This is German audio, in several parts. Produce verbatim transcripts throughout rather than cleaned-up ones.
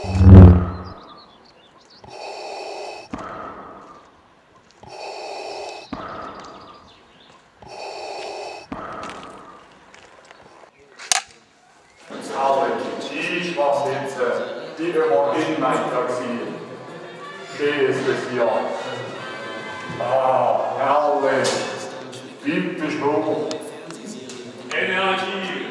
Ich was jetzt, die immer in mein Taxi. Schön ist es hier. Ah, herrlich. Liebte Schwung. Energie.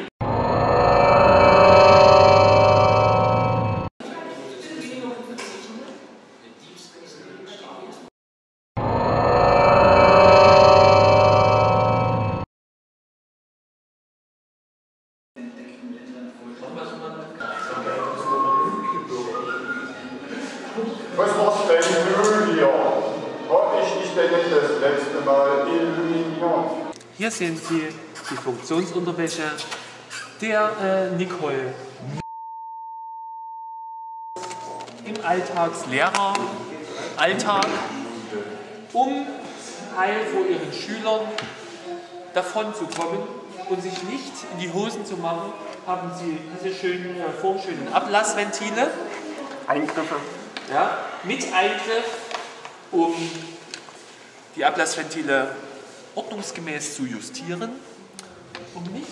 Was machst denn du hier? War ich nicht denn nicht das letzte Mal illuminiert? Hier sehen Sie die Funktionsunterwäsche der äh, Nicole. Im Alltagslehrer Alltag, um heil vor ihren Schülern davon zu kommen und sich nicht in die Hosen zu machen, haben sie diese schönen, äh, formschönen Ablassventile. Eingriffe. Ja, mit Eingriff, um die Ablassventile ordnungsgemäß zu justieren, um nicht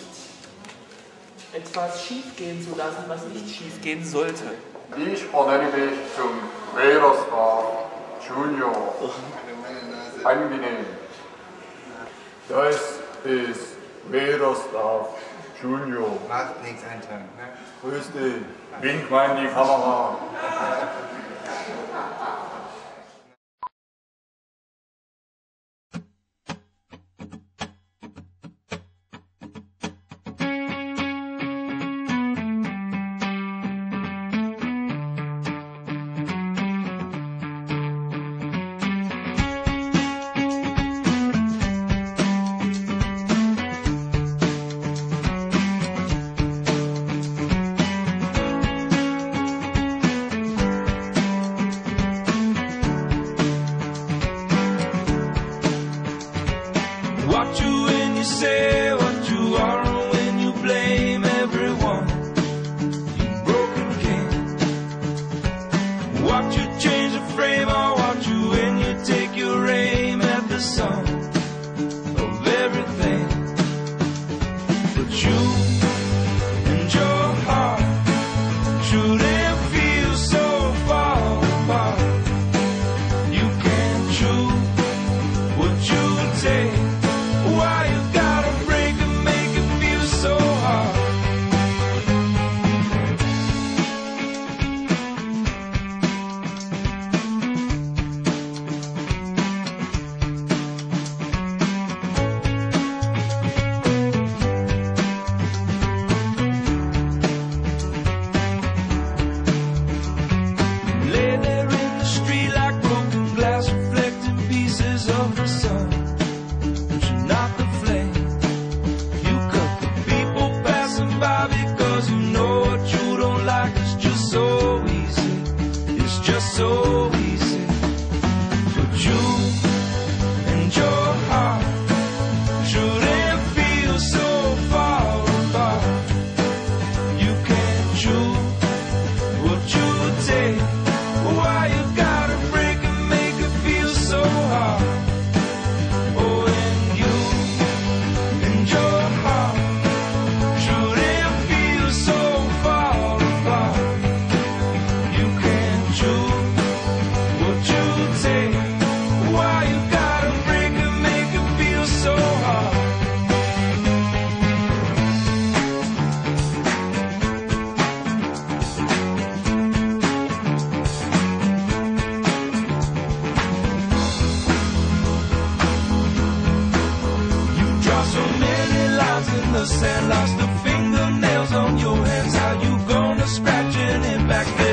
etwas schief gehen zu lassen, was nicht schief gehen sollte. Ich ernenne mich zum Wählersgraf Junior. Angenehm. Das ist Wählersgraf Junior. Macht nichts eintragen. Ne? Grüß dich. Wink mal in die Kamera. What you when you say what you are when you blame everyone. You broken king. What you change the frame or what you when you take your aim at the sun of everything. But you and your heart shouldn't feel so far apart. You can't choose what you take. Why you gotta break and make it feel so hard? Lay there in the street like broken glass, reflecting pieces of the sun. Not the flame. You cut the people passing by because you know what you don't like. It's just so easy. It's just so easy. But you and your heart shouldn't feel so far apart. You can't choose what you take. Why you gotta break and make it feel so hard? Oh, and you and your heart shouldn't feel so far apart. You can't choose what you take. Why you gotta break and make it feel so hard? You draw so many lines in the sand, lost the fingernails on your hands. How you gonna scratch it in back there?